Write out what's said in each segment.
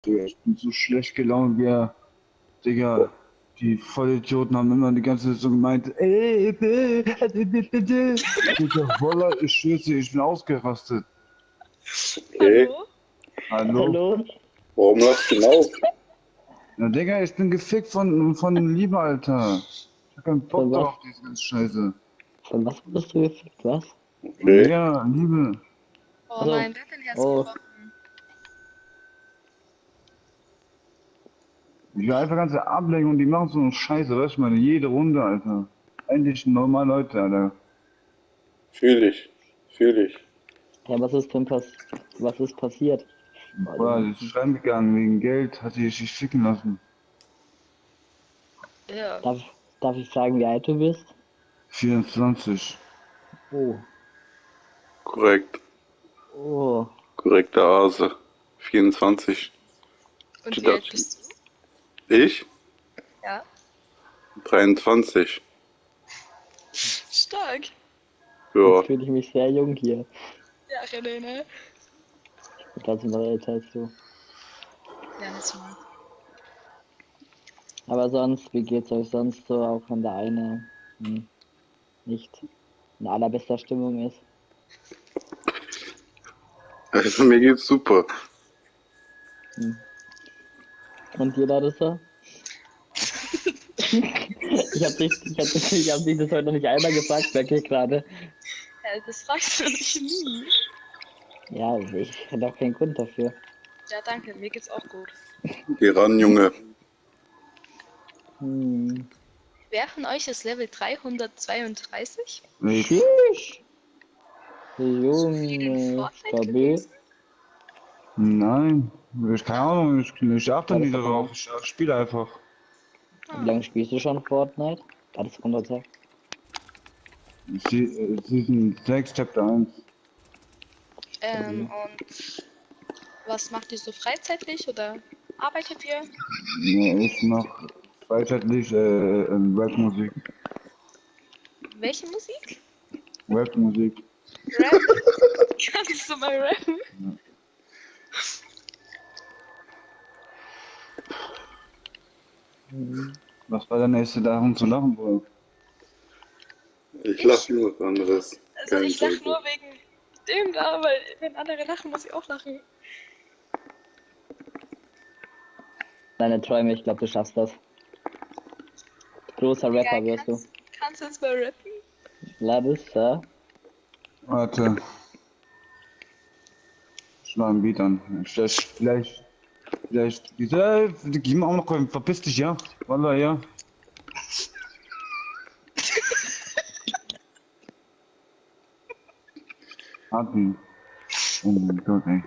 Digga, ich bin so schlecht gelaunt, Digga. Die Vollidioten haben immer die ganze Zeit so gemeint, ey, bitte. Digga, voila, ich schwör's dir, ich bin ausgerastet. Okay. Hallo? Hallo? Hallo? Warum lachst du laut? Na, Digga, ich bin gefickt von Liebe, Alter. Ich hab keinen Von Bock was? drauf, diese ganze Scheiße. Von was bist du gefickt? Was? Okay. Ja, Liebe. Oh Also, nein, wer hat denn Herz oh, gebrochen? Ich will einfach ganze Ablenkung, die machen so eine Scheiße, weißt du, meine, jede Runde, Alter. Endlich normal Leute, Alter. Fühl ich. Fühl ich. ja, was ist passiert? Boah, die Boah, die ist ganzen. fremdgegangen wegen Geld, hat die sich ficken lassen. Ja. Darf, darf ich fragen, wie alt du bist? 24. Oh, Korrekt. oh. Korrekte Hase. 24. Und wie alt bist du? Ich? Ja. 23. Stark. Ja. Jetzt fühle ich mich sehr jung hier. Ja, René, ne? Ich bin trotzdem noch älter als du. Ja, ist mal. Aber sonst, wie geht's euch sonst so, auch wenn der eine nicht in allerbester Stimmung ist? Also mir geht's super. Hm. Und dir, Larissa? Ich hab dich das heute noch nicht einmal gefragt, merke ich gerade. Ja, das fragst du mich nie. Ja, ich hätte auch keinen Grund dafür. Ja, danke, mir geht's auch gut. Geh ran, Junge. Hm. Wer von euch ist Level 332? Ich, Tschüss. So viel in Junge, Fortnite stabil. gewesen? nein, keine Ahnung, ich achte nie Warte darauf, mal. ich spiele einfach. Wie lange spielst du schon Fortnite? War das runter? Season 6, Chapter 1. Und was macht ihr so freizeitlich oder arbeitet ihr? Ja, ich mach freizeitlich Rapmusik. Welche Musik? Rapmusik. Rap? Kannst du mal rappen? Mhm. Was war der nächste darum zu lachen, Bruder? Ich lach nur was anderes. Also Keine ich lache Sorge. nur wegen dem da, weil wenn andere lachen, muss ich auch lachen. Deine Träume, ich glaube, du schaffst das. Großer Digga, Rapper wirst du. kannst du jetzt mal rappen? Larissa? Warte, ich mach ein Beat an. Vielleicht, gib mir auch noch einen, verpiss dich, ja? Wallah, ja. Atmen. Oh mein Gott, ey.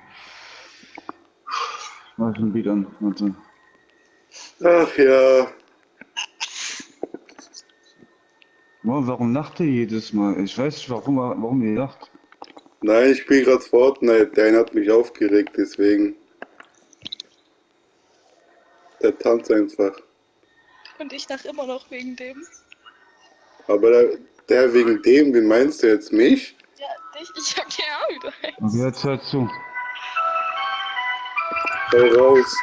Mach ein Beat an, warte. Ach ja. Warum lacht ihr jedes Mal? Ich weiß nicht, warum ihr lacht. Nein, ich spiele gerade Fortnite. Der eine hat mich aufgeregt, deswegen. Der tanzt einfach. Und ich lache immer noch wegen dem. Aber der wegen dem, wie meinst du jetzt mich? Ja, dich, ich hab keine Ahnung, wie du Und heißt. jetzt hört zu. Hau raus.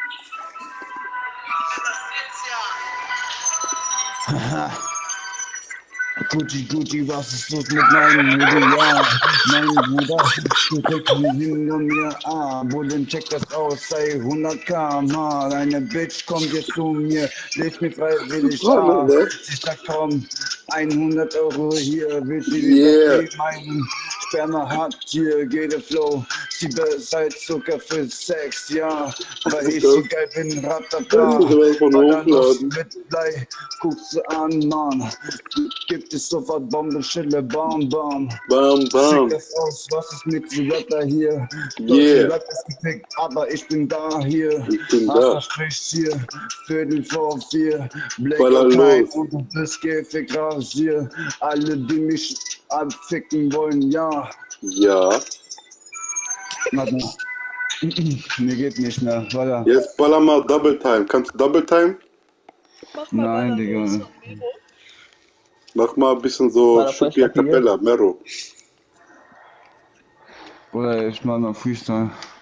Gucci, was ist los mit meinem Hoodie? Ja, mein Bruder, du kriegst ihn hinter mir. Bullen, check das aus, sei 100 km/h. Deine Bitch kommt jetzt zu mir, leg mir freiwillig da. Ich sag komm, 100 Euro hier, will sie wieder Yeah. meinen Sperma hat hier, geht der Flow. Sie bezahlt Zucker für Sex, ja, weil ich so geil bin, ratata. Baller los mit Blei, guckst du an, Mann. Gibt es sofort Bombe, Schille, Bam, Bam. Bam, Check bam. das aus, was ist mit dem Rapper hier? Yeah. Rap ist gefickt, aber ich bin da hier. Ich bin da. Hasser spricht hier, Viertel vor 4. Black Baller Time los. und du bist Käfig raus hier. Alle, die mich abficken wollen, ja. Ja. Warte. Mir geht nicht mehr, weiter. Jetzt baller mal Double Time. Kannst du Double Time? Mach mal Nein, Baller Digga. los von Mero. Mach mal ein bisschen so War doch voll Schuppia stabil. Capella, Mero. Oder ich mach noch Freestyle.